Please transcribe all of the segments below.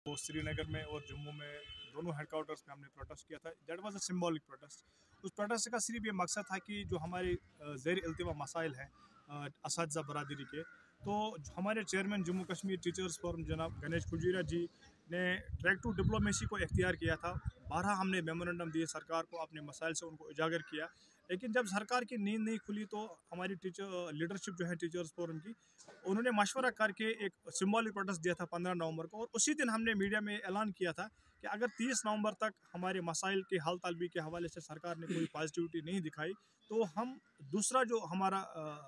वो श्रीनगर में और जम्मू में दोनों हेडक्वार्टर्स में हमने प्रोटेस्ट किया था। That was a symbolic protest. उस प्रोटेस्ट का सिर्फ ये मकसद था कि जो हमारे ज़ेर इल्तिवा मसाइल हैं असातिज़ा बरादरी के, तो हमारे chairman Jammu Kashmir teachers forum जनाब गणेश खुजूरिया जी ने ट्रैक टू डिप्लोमेसी को इख्तियार किया था। 12 हमने मेमोरेंडम दिए सरकार को, अपने मसाइल से उनको उजागर किया। लेकिन जब सरकार की नींद नहीं खुली तो हमारी लीडरशिप जो है टीचर्स फोरम की, उन्होंने मशवरा करके एक सिंबॉलिक प्रोटेस्ट दिया था 15 नवंबर को। और उसी दिन हमने मीडिया में ऐलान किया था कि अगर 30 नवंबर तक हमारे मसाइल के हल तलबी के हवाले से सरकार ने कोई पॉजिटिविटी नहीं दिखाई तो हम दूसरा जो हमारा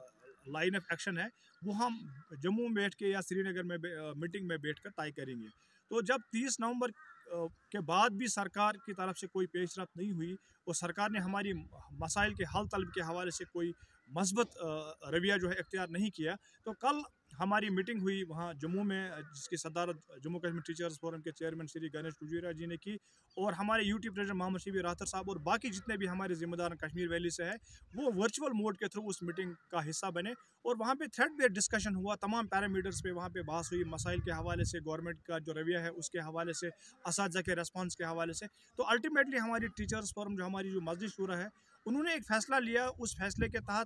लाइन ऑफ एक्शन है वो हम जम्मू में बैठ के या श्रीनगर में मीटिंग में बैठ कर तय करेंगे। तो जब 30 नवंबर के बाद भी सरकार की तरफ से कोई पेशरफ्त नहीं हुई और सरकार ने हमारी मसाइल के हल तलब के हवाले से कोई मस्बत रवैया जो है इख्तियार नहीं किया, तो कल हमारी मीटिंग हुई वहाँ जम्मू में, जिसकी सदारत जम्मू कश्मीर टीचर्स फोरम के चेयरमैन श्री गणेश खुजूरिया जी ने की, और हमारे यूटी प्रेसिडेंट मोहम्मद शफी राहतर साहब और बाकी जितने भी हमारे जिम्मेदार कश्मीर वैली से है वो वर्चुअल मोड के थ्रू उस मीटिंग का हिस्सा बने। और वहाँ पे थ्रेड बेस्ड डिस्कशन हुआ, तमाम पैरामीटर्स पे वहाँ पे बहस हुई, मसाइल के हवाले से, गवर्नमेंट का जो रवैया है उसके हवाले से, असातिज़ा के रेस्पॉन्स के हवाले से। तो अल्टीमेटली हमारी टीचर्स फोरम जो हमारी जो मजलिस शुरा है उन्होंने एक फ़ैसला लिया। उस फैसले के तहत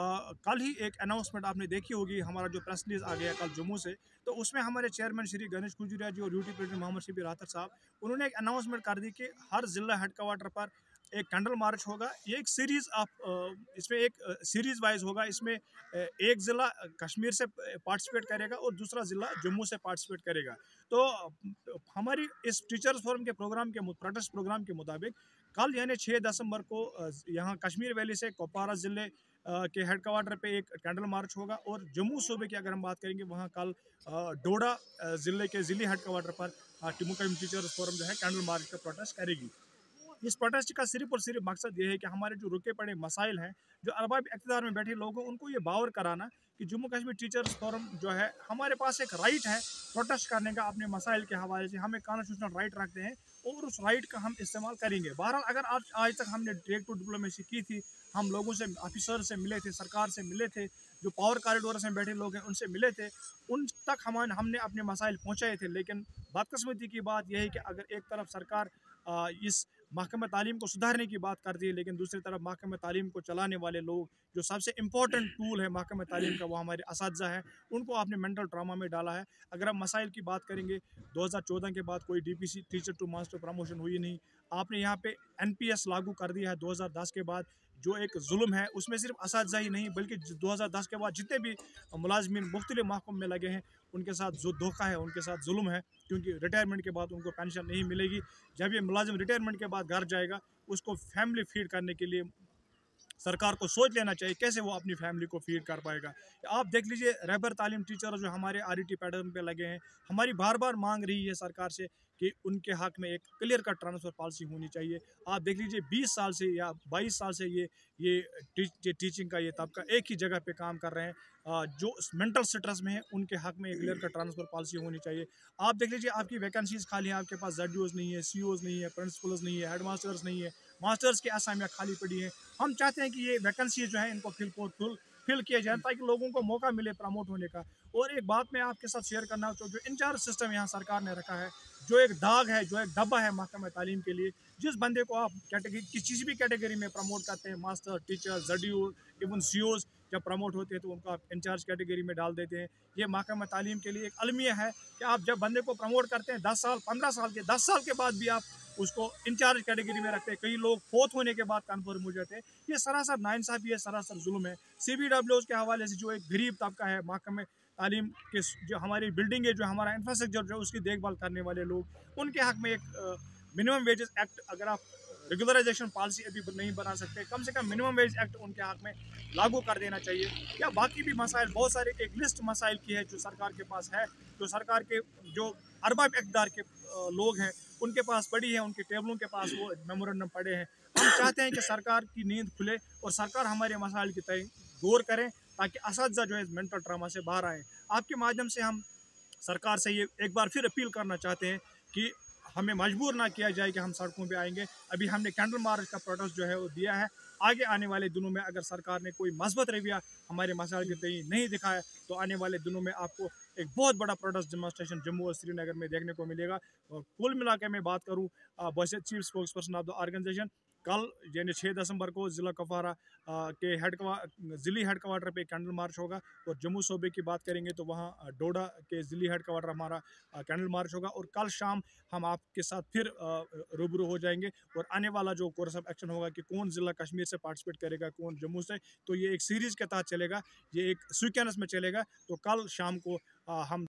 कल ही एक अनाउंसमेंट आपने देखी होगी, हमारा जो प्रेस रिलीज आ गया कल जम्मू से, तो उसमें हमारे चेयरमैन श्री गणेश खुजूरिया जी और यूटी प्रेसिडेंट मोहम्मद शफी राहतर साहब उन्होंने एक अनाउंसमेंट कर दी कि हर ज़िला हेडक्वार्टर पर एक कैंडल मार्च होगा। ये एक सीरीज़ ऑफ इसमें एक सीरीज़ वाइज होगा। इसमें एक ज़िला कश्मीर से पार्टिसिपेट करेगा और दूसरा ज़िला जम्मू से पार्टिसिपेट करेगा। तो हमारी इस टीचर्स फोरम के प्रोग्राम के प्रोटेस्ट प्रोग्राम के मुताबिक कल यानी 6 दिसंबर को यहाँ कश्मीर वैली से कुपवारा ज़िले के हेडक्वार्टर पे एक कैंडल मार्च होगा। और जम्मू सूबे की अगर हम बात करेंगे वहाँ कल डोडा ज़िले के ज़िली हेडक्वार्टर पर जम्मू कश्मीर टीचर्स फोरम जो है कैंडल मार्च का प्रोटेस्ट करेगी। इस प्रोटेस्ट का सिर्फ और सिर्फ मकसद ये है कि हमारे जो रुके पड़े मसाइल हैं, जो अरबाब इक़्तिदार में बैठे लोग हैं, उनको ये बावर कराना कि जम्मू कश्मीर टीचर्स फोरम जो है हमारे पास एक राइट है प्रोटेस्ट करने का अपने मसाइल के हवाले से, हमें कॉन्स्टिट्यूशनल राइट रखते हैं और उस राइट का हम इस्तेमाल करेंगे। बहरहाल अगर आज तक हमने डायरेक्ट टू डिप्लोमेसी की थी, हम लोगों से, ऑफिसर से मिले थे, सरकार से मिले थे, जो पावर कॉरिडोर में बैठे लोग हैं उनसे मिले थे, उन तक हमने अपने मसाइल पहुँचाए थे। लेकिन बदकिस्मती की बात यह है कि अगर एक तरफ सरकार इस महकमा तालीम को सुधारने की बात करती है, लेकिन दूसरी तरफ महकमा तालीम को चलाने वाले लोग, जो सबसे इम्पोर्टेंट टूल है महकमा तालीम का, वो हमारे असातिज़ा है, उनको आपने मेंटल ट्रामा में डाला है। अगर हम मसाइल की बात करेंगे, 2014 के बाद कोई DPC teacher to master promotion हुई नहीं। आपने यहाँ पे NPS लागू कर दिया है 2010 के बाद, जो एक जुल्म है। उसमें सिर्फ असातिज़ा ही नहीं बल्कि 2010 के बाद जितने भी मुलाजमीन मुख्तलिफ महकमों में लगे हैं उनके साथ जो धोखा है, उनके साथ जुल्म है, क्योंकि रिटायरमेंट के बाद उनको पेंशन नहीं मिलेगी। जब ये मुलाजिम रिटायरमेंट के बाद घर जाएगा, उसको फैमिली फीड करने के लिए सरकार को सोच लेना चाहिए कैसे वो अपनी फैमिली को फीड कर पाएगा। आप देख लीजिए रहबर तालीम टीचर जो हमारे RET पैटर्न पे लगे हैं, हमारी बार बार मांग रही है सरकार से कि उनके हक में एक क्लियर कट ट्रांसफ़र पॉलिसी होनी चाहिए। आप देख लीजिए 20 साल से या 22 साल से ये टीचिंग का ये तबका एक ही जगह पे काम कर रहे हैं, जो मेंटल स्ट्रेस में है उनके हक में एक क्लियर कट ट्रांसफ़र पॉलिसी होनी चाहिए। आप देख लीजिए आपकी वैकेंसीज़ खाली हैं, आपके पास ZDOs नहीं है, COs नहीं है, प्रिंसिपल्स नहीं है, हेड मास्टर्स नहीं है, मास्टर्स की असामियाँ खाली पड़ी हैं। हम चाहते हैं कि ये वैकेंसी जो है इनको फिल किया जाए ताकि लोगों को मौका मिले प्रमोट होने का। और एक बात मैं आपके साथ शेयर करना चाहूँ, जो इंचार्ज सिस्टम यहाँ सरकार ने रखा है, जो एक दाग है, जो एक डब्बा है महकमा तालीम के लिए, जिस बंदे को आप कैटेगरी किसी भी कैटेगरी में प्रमोट करते हैं, master, teacher, ZDO, even COs जब प्रमोट होते हैं तो उनको आप इंचार्ज कैटेगरी में डाल देते हैं। ये महकमा तालीम के लिए एक अलमिया है कि आप जब बंदे को प्रमोट करते हैं 10 साल 15 साल के 10 साल के बाद भी आप उसको इंचार्ज कैटेगरी में रखते हैं। कई लोग फोर्थ होने के बाद कन्फर्म हो जाते हैं। ये सरासर नाइंसाफ़ी है, सरासर जुल्म है। CBWOs के हवाले से जो एक गरीब तबका है महकमा तालीम के, जो हमारी बिल्डिंग है, जो हमारा इंफ्रास्ट्रक्चर जो उसकी देखभाल करने वाले लोग, उनके हक में एक मिनिमम वेजेस एक्ट, अगर आप रेगुलराइजेशन पॉलिसी अभी नहीं बना सकते, कम से कम मिनिमम वेज एक्ट उनके हक में लागू कर देना चाहिए। या बाकी भी मसाइल, बहुत सारे एक लिस्ट मसाइल की है जो सरकार के पास है, जो सरकार के जो अरबाब इक़्तिदार के लोग हैं उनके पास पड़ी है, उनके टेबलों के पास वो मेमोरेंडम पड़े हैं। हम चाहते हैं कि सरकार की नींद खुले और सरकार हमारे मसाइल की तय गौर करें ताकि असातिज़ा जो है मेंटल ट्रामा से बाहर आए। आपके माध्यम से हम सरकार से ये एक बार फिर अपील करना चाहते हैं कि हमें मजबूर ना किया जाए कि हम सड़कों पे आएंगे। अभी हमने कैंडल मार्च का प्रोटेस्ट जो है वो दिया है। आगे आने वाले दिनों में अगर सरकार ने कोई मस्बत रवैया हमारे मसाइल के तय नहीं दिखाया तो आने वाले दिनों में आपको एक बहुत बड़ा प्रोटेस्ट डेमोन्स्ट्रेशन जम्मू और श्रीनगर में देखने को मिलेगा। और कुल मिला के मैं बात करूँ, बस chief spokesperson of the organisation, कल यानी 6 दिसंबर को ज़िला कुपवारा के ज़िली हेड क्वार्टर पे कैंडल मार्च होगा। और जम्मू सूबे की बात करेंगे तो वहाँ डोडा के ज़िली हेड क्वार्टर हमारा कैंडल मार्च होगा। और कल शाम हम आपके साथ फिर रूबरू हो जाएंगे और आने वाला जो कोर्स ऑफ एक्शन होगा कि कौन ज़िला कश्मीर से पार्टिसिपेट करेगा, कौन जम्मू से, तो ये एक सीरीज़ के तहत चलेगा, ये एक सीक्वेंस में चलेगा। तो कल शाम को हम